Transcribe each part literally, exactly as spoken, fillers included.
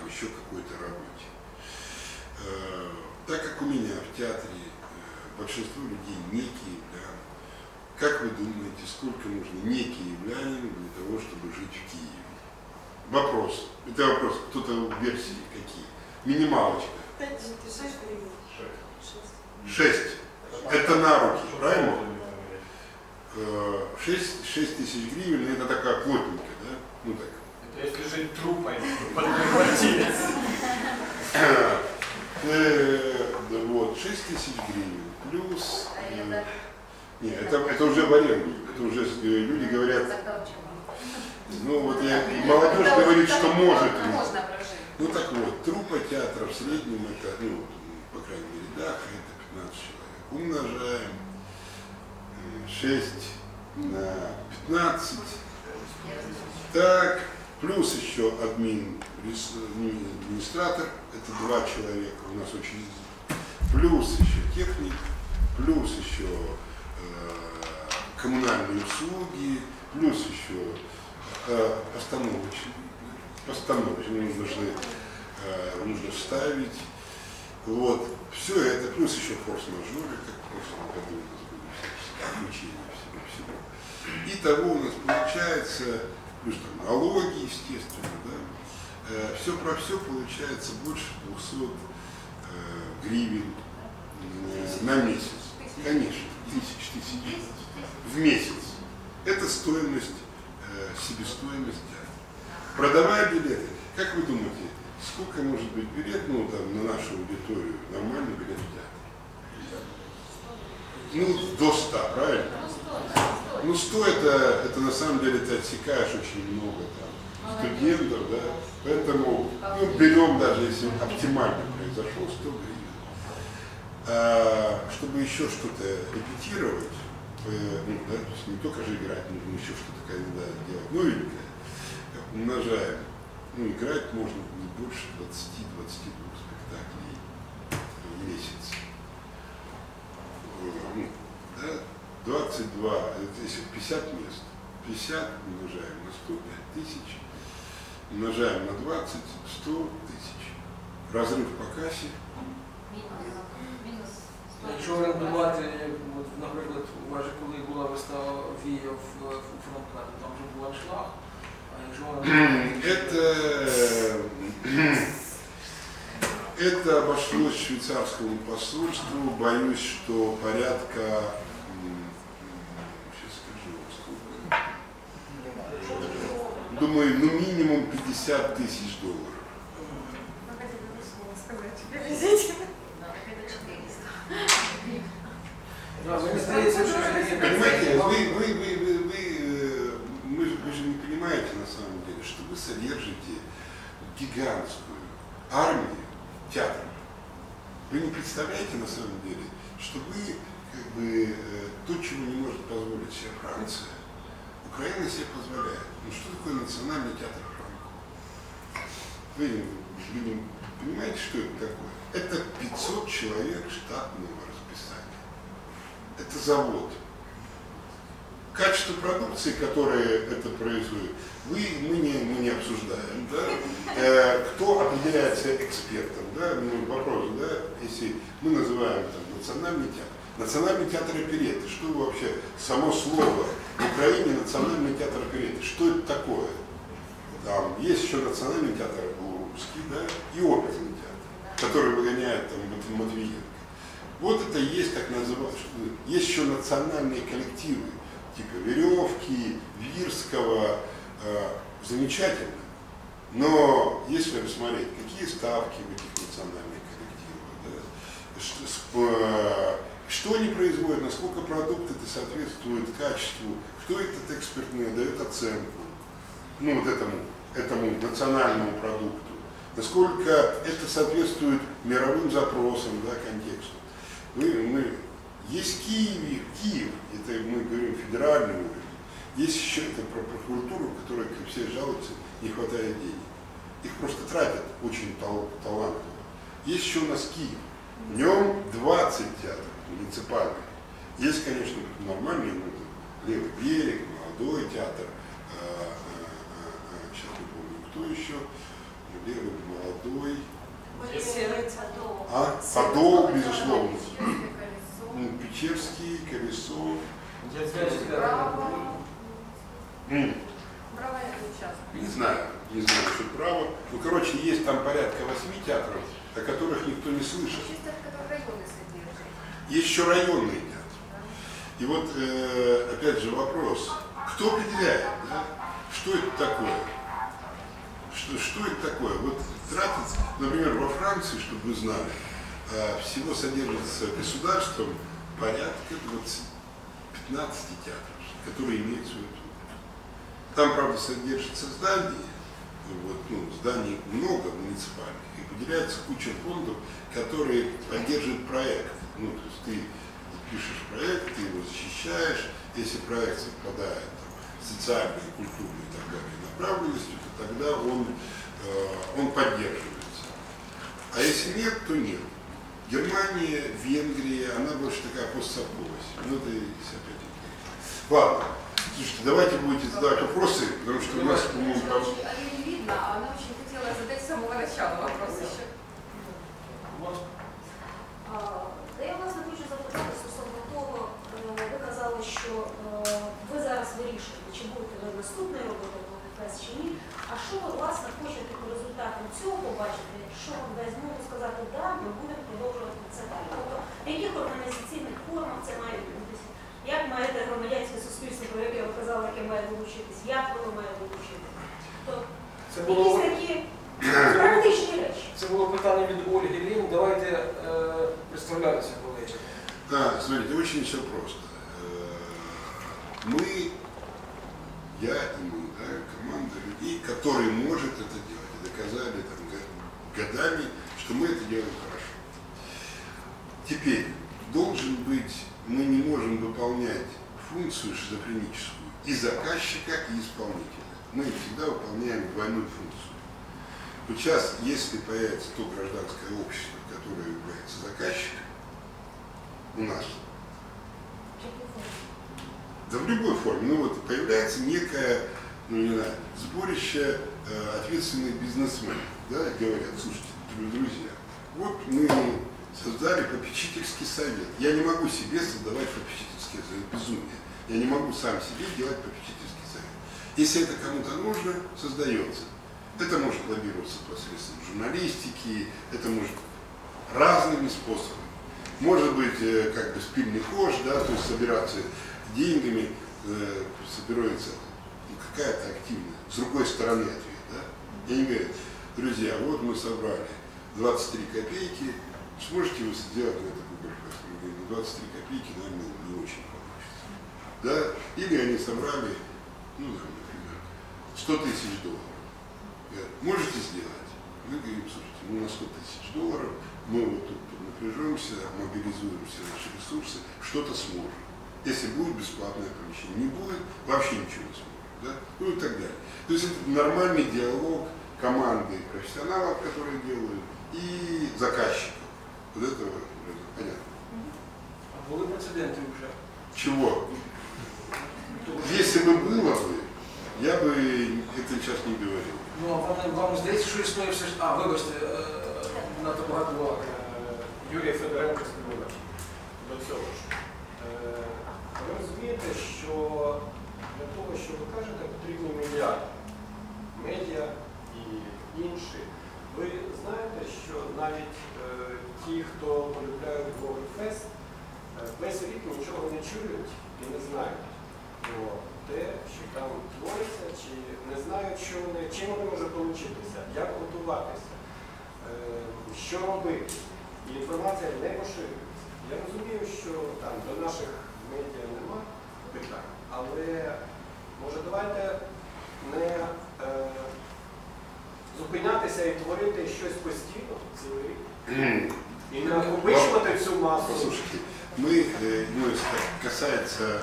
еще какой-то работе. Так как у меня в театре большинство людей не киевляне, как вы думаете, сколько нужно не киевлянин для того, чтобы жить в Киеве? Вопрос. Это вопрос. Кто-то версии какие? Минималочка. Шесть. Это на руки, правильно? Шесть, шесть тысяч гривен, это такая плотненькая, да? Ну так. Это если жить трупой под квартирой. Вот, шесть тысяч гривен. Плюс... Нет, это, это уже в аренду. Это уже люди говорят... Ну вот я, молодежь говорит, что может. Ну так вот, труппа театра в среднем это, ну, по крайней мере, да, это пятнадцать человек. Умножаем шесть на пятнадцать. Так, плюс еще админ, администратор, это два человека, у нас очень... Плюс еще техник, плюс еще э, коммунальные услуги, плюс еще э, постановочные. Постановочные нужны, э, нужно ставить. Вот. Все это, плюс еще форс-мажоры, как в прошлом году у нас были отключения всего-всего. Итого у нас получается, плюс там налоги, естественно, да, э, все про все получается больше двухсот э, гривен э, на месяц. Конечно, тысяч, тысяч в месяц. Это стоимость, э, себестоимость театра. Продавая билеты, как вы думаете, сколько может быть билет, ну там на нашу аудиторию, нормальный билет в театр? Ну, до ста, правильно? Ну, сто это, это на самом деле ты отсекаешь очень много там студентов, да, поэтому, ну, берем даже, если оптимально произошел, сто гривен. А, чтобы еще что-то репетировать, э, ну, да, то есть не только же играть, нужно еще что-то когда делать новенькое, умножаем. Ну, играть можно не больше двадцати-двадцати двух спектаклей в месяц. Ну, да, двадцать два, если пятьдесят мест, пятьдесят умножаем на сто пять тысяч, умножаем на двадцать, сто тысяч. Разрыв по кассе. Якщо орендувати, наприклад, у вас же коли була вистава Вія в Фронталі, там вже був аншлаг. Это, это обошлось швейцарскому посольству, боюсь, что порядка, сейчас скажу, сколько, думаю, ну минимум пятьдесят тысяч долларов. Понимаете, вы, вы, вы, вы, вы, вы, вы же не понимаете на самом деле, что вы содержите гигантскую армию театра. Вы не представляете на самом деле, что вы как бы то, чего не может позволить себе Франция, Украина себе позволяет. Ну что такое национальный театр Франко? Вы, вы понимаете, что это такое? Это пятьсот человек штатного расписания. Это завод. Качество продукции, которое это производит, вы, мы, не, мы не обсуждаем. Да? Э, кто определяется экспертом? Да? Ну, вопрос, да? Если мы называем там, национальный театр. Национальный театр оперетты. Что вообще, само слово в Украине национальный театр оперетты? Что это такое? Там есть еще национальный театр русский, да? И оперный театр, который выгоняет там Матвиенко. Вот это и есть, так называют, есть еще национальные коллективы, типа Веревки, Вирского, э, замечательно. Но если посмотреть, какие ставки в этих национальных коллективах, да, что, э, что они производят, насколько продукт это соответствует качеству, кто этот экспертный дает оценку, ну вот этому, этому национальному продукту, насколько это соответствует мировым запросам, да, контексту. Мы, мы, есть Киев, Киев, это мы говорим федеральный уровень, есть еще это про прокуратуру, которая, как все жалуются, не хватает денег. Их просто тратят очень тал талантливо. Есть еще у нас Киев, в нем двадцать театров муниципальных. Есть, конечно, нормальные, ну, Левый берег, молодой театр, а, а, а, сейчас не помню, кто еще, Левый, молодой. водой. Серый. А? Подол, безусловно. Ну, Печерский, Колесо. Право. М, Право это участок. Не знаю, не знаю, что право. Ну, короче, есть там порядка восьми театров, о которых никто не слышит. Чисто которые районы содержат. Есть еще районные театры. И вот, э, опять же, вопрос, кто определяет, да? Что это такое? Что, что это такое? Вот тратить, например, во Франции, чтобы вы знали, э, всего содержится государством порядка пятнадцати театров, которые имеют свою публику. Там, правда, содержится здание, вот, ну, зданий много муниципальных, и выделяется куча фондов, которые поддерживают проект. Ну, то есть ты пишешь проект, ты его защищаешь, если проект совпадает там, с социальной, культурной и так далее направленностью, то тогда он, э, он поддерживается. А если нет, то нет. Германия, Венгрия, она больше такая постсовковость. Ну, это и опять. Ладно. Слушайте, давайте будете задавать вопросы, потому что у нас, по-моему, там... Алину не видно, а она очень хотела задать с самого начала вопрос еще. Да, я власне хочу запитати стосовно того, ви казали, що ви зараз вирішуєте, чи будете ви наступний робити фест чи ні. А що ви, власне, хочете по результатам цього побачити, що вам дасть змогу сказати, да, ми будемо продовжувати це далі. Тобто, в яких організаційних формах це має відбутися? Як має громадянське суспільство, про яке ви казали, яке має долучитись, як воно має долучитись? Тобто, Це було, якісь такі практичні речі. це було питання від Ольги Лін. Давайте е, представлятися, колеги. Да, смотрите, очень все просто. Мы, я и мы, да, команда людей, которые может это делать, и доказали там, годами, что мы это делаем хорошо. Теперь, должен быть, мы не можем выполнять функцию шизофреническую и заказчика, и исполнителя. Мы всегда выполняем двойную функцию. Вот сейчас, если появится то гражданское общество, которое является заказчиком, у нас, да в любой форме, ну вот появляется некое, ну не знаю, сборище э, ответственных бизнесменов, да, говорят, слушайте, друзья, вот мы создали попечительский совет. Я не могу себе создавать попечительский совет, безумие. Я не могу сам себе делать попечительский совет. Если это кому-то нужно, создается. Это может лоббироваться посредством журналистики, это может разными способами. Может быть, э, как бы спильный хож, да, то есть собираться деньгами, э, собирается ну, какая-то активная, с другой стороны ответ, да. И они говорят, друзья, вот мы собрали двадцать три копейки, сможете вы сделать на это Гугл-фест? Мы говорим, двадцать три копейки, наверное, не очень получится. Да? Или они собрали, ну, например, сто тысяч долларов. Говорят, можете сделать? Мы говорим, слушайте, ну на сто тысяч долларов мы вот тут напряжемся, мобилизуем все наши ресурсы, что-то сможем. Если будет бесплатное помещение, не будет, вообще ничего не сможем. Да? Ну и так далее. То есть это нормальный диалог команды профессионалов, которые делают, и заказчиков. Вот это вот, понятно. А були прецеденти вже? Чего? Если бы было бы, я бы это сейчас не говорил. Ну, а вам, вам здається, що існує все ж... А, вибачте, е, надто багато було. Юрій Федоренко Співач. До цього ж. Е, Ви розумієте, що для того, що ви кажете, потрібні мільярди. Медіа і інші. Ви знаєте, що навіть е, ті, хто полюбляють Гогольфест, е, весь рік нічого не чують і не знають про те, що там твориться, чи не знають, що вони, чим вони можуть получитися, як готуватися, е, що робити. І інформація не поширюється. Я розумію, що там до наших медіа нема питань, але може давайте не е, зупинятися і творити щось постійно цілий рік. І не накопичувати цю масу. Послушайте, мы, э, ну, если так касается, э,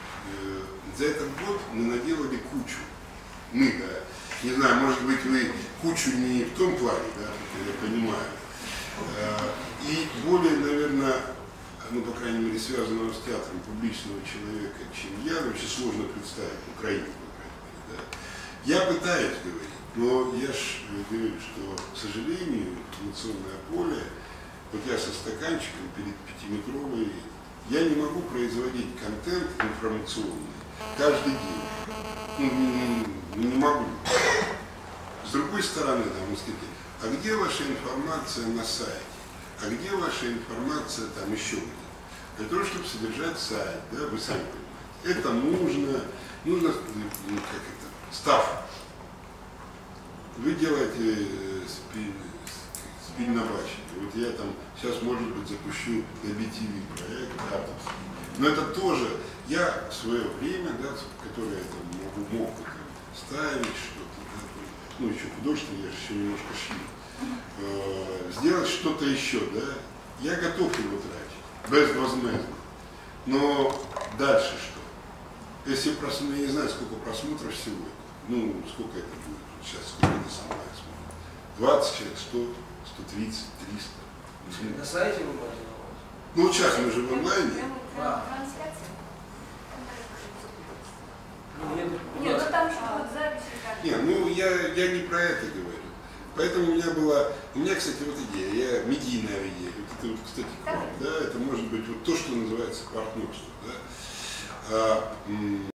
за этот год мы наделали кучу. Мы, да, не знаю, может быть, вы кучу не в том плане, да, как я понимаю. Э, и более, наверное, ну, по крайней мере, связанного с театром публичного человека, чем я, вообще сложно представить Украину, по крайней мере, да. Я пытаюсь говорить, Но я ж говорю, что, к сожалению, информационное поле, вот я со стаканчиком перед пятиметровой, я не могу производить контент информационный каждый день. Ну, не, не могу. С другой стороны, там, вы скажете, а где ваша информация на сайте? А где ваша информация там еще где-то? Для того, чтобы содержать сайт, да, вы сами понимаете. Это нужно, нужно, ну, как это, ставка. Вы делаете спин, спин на бачке. Вот я там сейчас, может быть, запущу на би ти ви проект, да, но это тоже, я в свое время, да, которое я там могу, мог там, ставить что-то, да, ну еще художественно, я же еще немножко шью, э, сделать что-то еще, да, я готов его тратить, безвозмездно. Но дальше что? Если просмотр, я не знаю, сколько просмотров сегодня, ну, сколько это будет, сейчас сколько это самое смотрит, двадцать человек, сто, сто тридцать, триста. На сайте вы можете? Ну, вот сейчас мы же в онлайне. А. Трансляция? Ну, нет, Нет, ну там еще будет запись. Не, ну я, я не про это говорю. Поэтому у меня была, у меня, кстати, вот идея, я медийная идея. Вот это вот, кстати, да, это может быть вот то, что называется партнерство. Да? А,